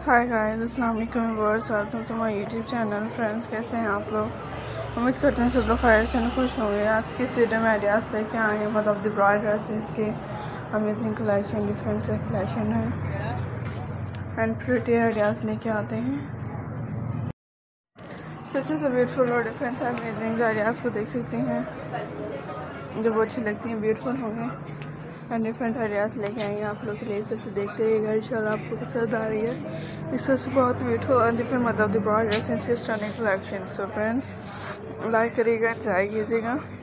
हाय guys, अस्सलाम वालेकुम viewers, welcome to my YouTube channel. Friends, कैसे हैं आप लोग? उम्मीद करते हैं सब लोग खैर से खुश होंगे। आज की इस वीडियो में आइडियाज़ लेके आए हैं मतलब द ब्राइड ड्रेसेस के अमेजिंग कलेक्शन, डिफरेंट से कलेक्शन है एंड प्रिटी आइडियाज़ लेके आते हैं। सच्चे से ब्यूटीफुल और डिफरेंट से अमेजिंग आइडियाज़ को देख सकते हैं जो बहुत अच्छी लगती हैं, ब्यूटीफुल होंगे एंड डिफरेंट आइडियाज़ लेके आएंगे आप लोग के लिए। जैसे देखते रहिएगा, इंशाल्लाह आपको पसंद आ रही है। इससे बहुत ब्यूटीफुल एंड डिफरेंट मतलब द ब्राइड ड्रेसेस के stunning collection. So friends, like करिएगा, एंजॉय कीजिएगा।